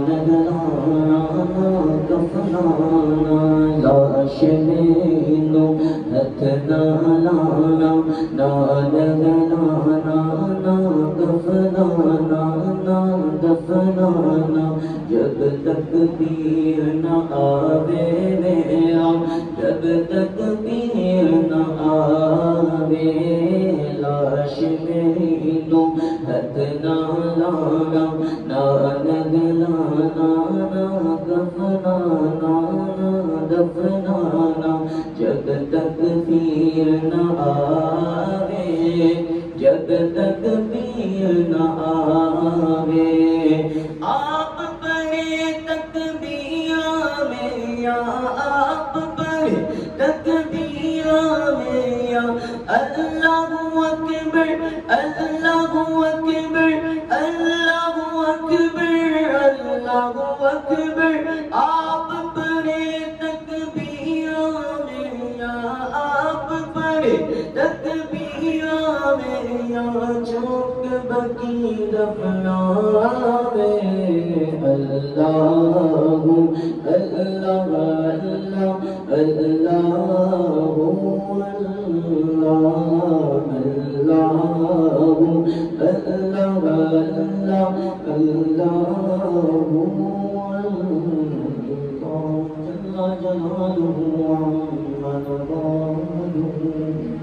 نگلانا کفنانا لاش مینو ہتھ نہ لانا نہ نگلانا نہ کفنانا نہ دفنانا جب تک پیر نہ آوے میرا جب تک پیر نہ آوے لاش میری تم ہتھ نہ لانا نہ نگلانا نہ کفنانا نہ دفنانا جب تک پیر نہ آوے جب تک پیر نہ آوے آپ پڑھے تکبیرہ میں یا آپ پڑھے تکبیرہ میں یا اللہ اکبر اللہ اکبر اللہ اکبر اللہ اکبر آپ پڑھے تکبیرہ میں یا آپ پڑھے تکبیرہ میں یا چوک بکی دفناوے اللہ اللہ اللہ اللہ اللہ